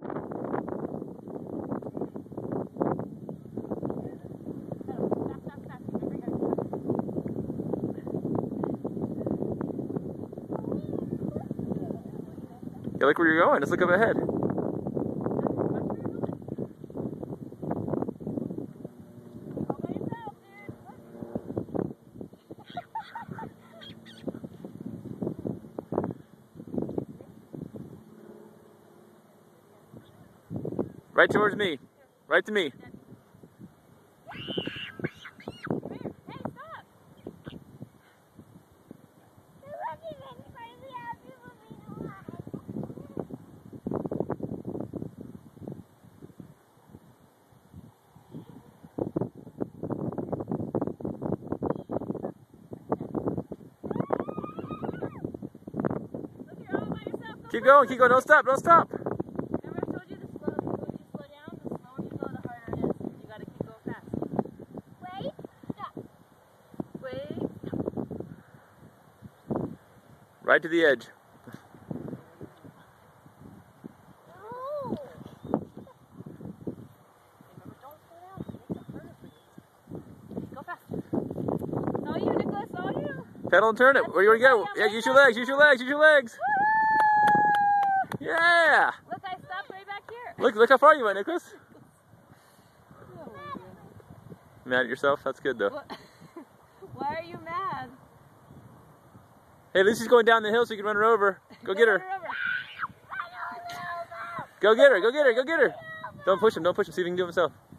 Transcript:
Yeah, look where you're going. Let's look up ahead. Right towards me. Right to me. Keep going, don't stop, don't stop. Remember I told you to slow down, the slower you go, the harder it is. You gotta keep going fast. Wait, stop. Wait, stop. Right to the edge. No. Remember, don't slow down. It makes it harder for you. Go fast. It's all you, Nicholas, it's all you. Pedal and turn it. Where you want to go? Yeah, use your legs, use your legs, use your legs. Woo! Yeah! Look, I stopped right back here. Look how far you went, Nicholas. Mad at yourself? That's good though. Why are you mad? Hey, Lucy's going down the hill so you can run her over. Go get her. Go get her, go get her, go get her. Don't push him, see if he can do it himself.